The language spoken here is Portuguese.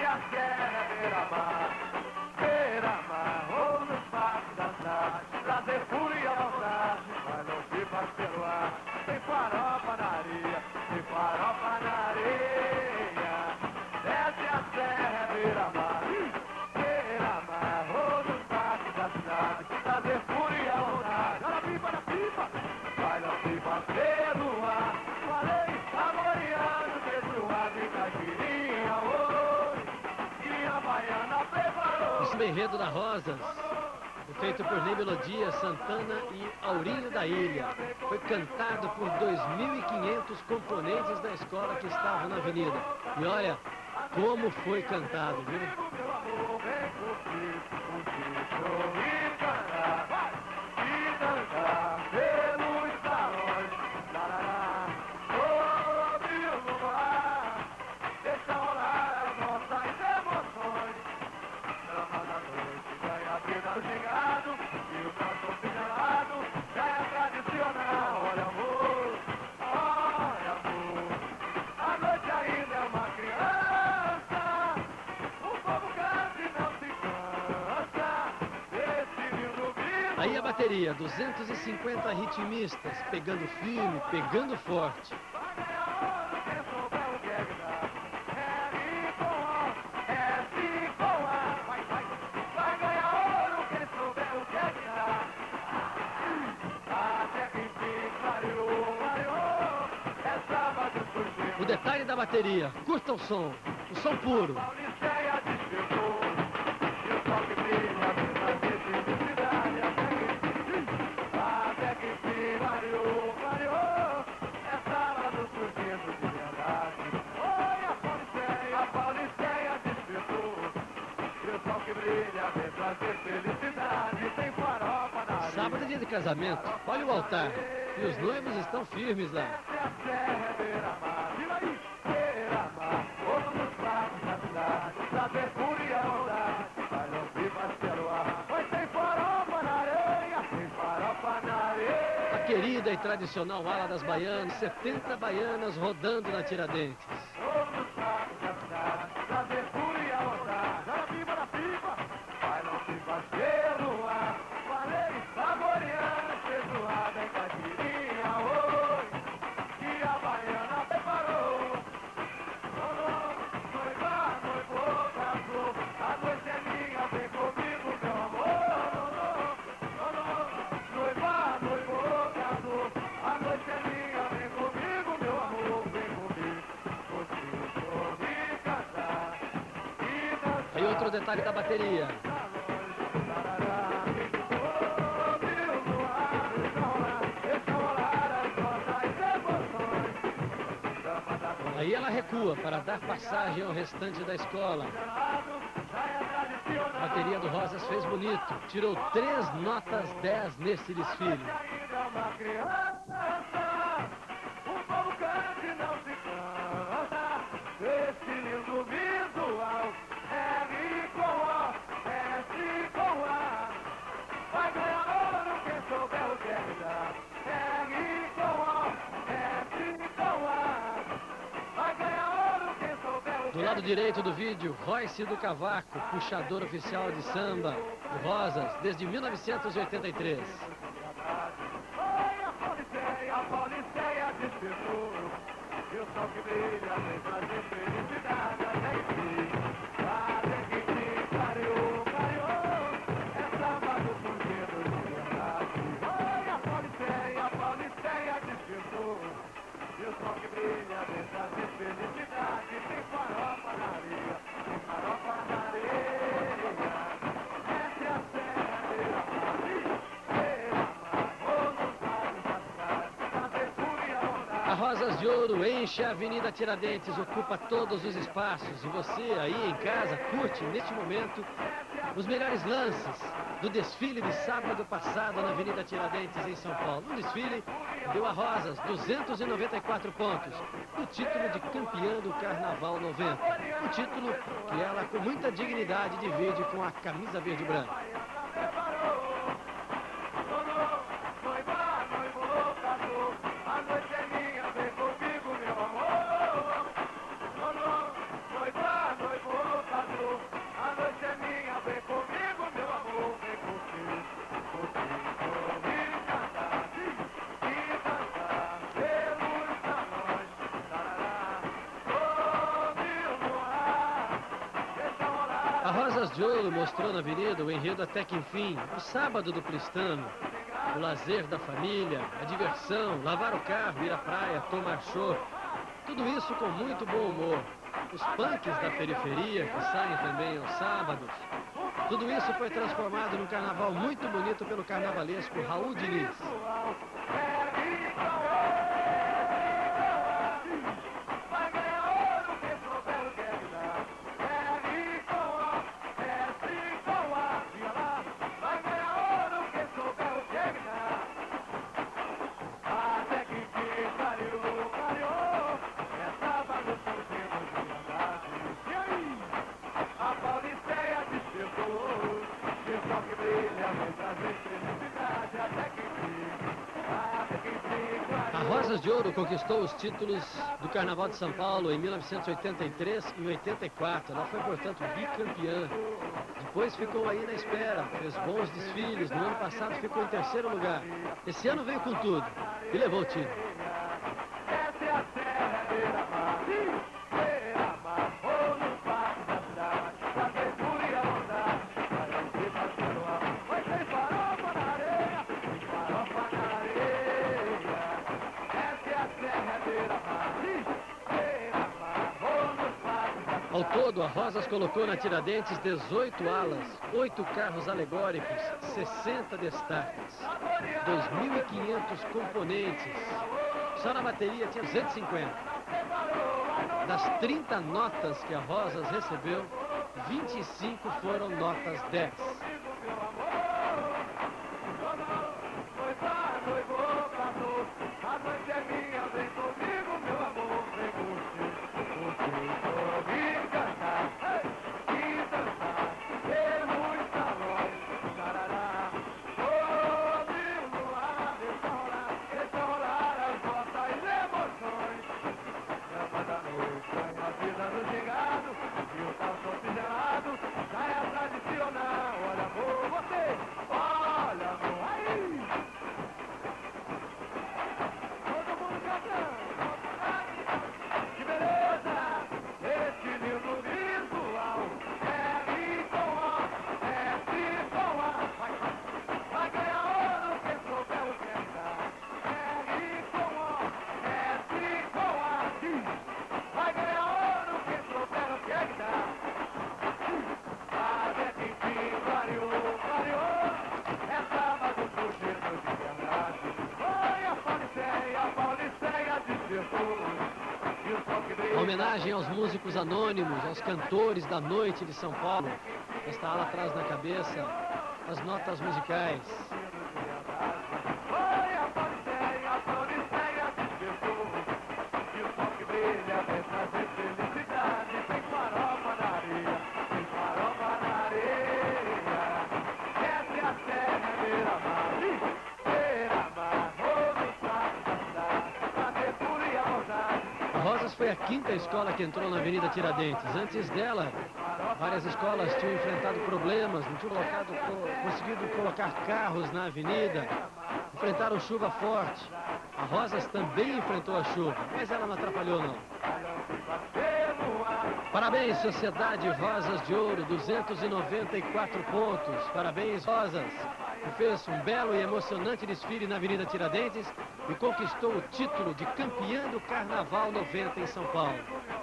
desce a serra, beira-mar, beira-mar, ou nos parques da cidade, trazer fúria e maldade, mas não se faz pelo ar, tem farofa na areia, tem farofa na areia, desce a serra, beira-mar, beira-mar, ou nos parques da cidade, trazer fúria e maldade, olha a pipa na pipa, vai não se faz pelo ar, falei, amoriano, feijoada e caipirinha, oi, e a baiana preparou. O samba enredo da Rosas, feito por Ney Melodia, Santana e Aurinho da Ilha. Foi cantado por 2.500 componentes da escola que estavam na avenida. E olha como foi cantado, viu? Aí a bateria, 250 ritmistas, pegando firme, pegando forte. O detalhe da bateria, curta o som puro. Sábado é dia de casamento, olha o altar, e os noivos estão firmes lá. A querida e tradicional ala das baianas, 70 baianas rodando na Tiradentes. Aí outro detalhe da bateria. Aí ela recua para dar passagem ao restante da escola. A bateria do Rosas fez bonito, tirou 3 notas 10 nesse desfile. Do lado direito do vídeo, Royce do Cavaco, puxador oficial de samba do Rosas desde 1983. A Rosas de Ouro enche a Avenida Tiradentes, ocupa todos os espaços. E você aí em casa curte neste momento os melhores lances do desfile de sábado passado na Avenida Tiradentes em São Paulo. Um desfile deu a Rosas 294 pontos, o título de campeã do Carnaval 90. Um título que ela com muita dignidade divide com a camisa verde e branca. A Rosas de Ouro mostrou na avenida o enredo Até que Enfim, o sábado do Plistano. O lazer da família, a diversão, lavar o carro, ir à praia, tomar chopp. Tudo isso com muito bom humor. Os punks da periferia, que saem também aos sábados. Tudo isso foi transformado num carnaval muito bonito pelo carnavalesco Raul Diniz. A Rosas de Ouro conquistou os títulos do Carnaval de São Paulo em 1983 e 84. Ela foi, portanto, bicampeã. Depois ficou aí na espera, fez bons desfiles. No ano passado ficou em terceiro lugar. Esse ano veio com tudo e levou o título. Ao todo, a Rosas colocou na Tiradentes 18 alas, 8 carros alegóricos, 60 destaques, 2.500 componentes. Só na bateria tinha 250. Das 30 notas que a Rosas recebeu, 25 foram notas 10. Uma homenagem aos músicos anônimos, aos cantores da noite de São Paulo. Esta ala atrás na cabeça, as notas musicais. Rosas foi a quinta escola que entrou na Avenida Tiradentes. Antes dela, várias escolas tinham enfrentado problemas, não tinham conseguido colocar carros na avenida, enfrentaram chuva forte. A Rosas também enfrentou a chuva, mas ela não atrapalhou, não. Parabéns, Sociedade Rosas de Ouro, 294 pontos. Parabéns, Rosas, que fez um belo e emocionante desfile na Avenida Tiradentes e conquistou o título de campeã do Carnaval 90 em São Paulo.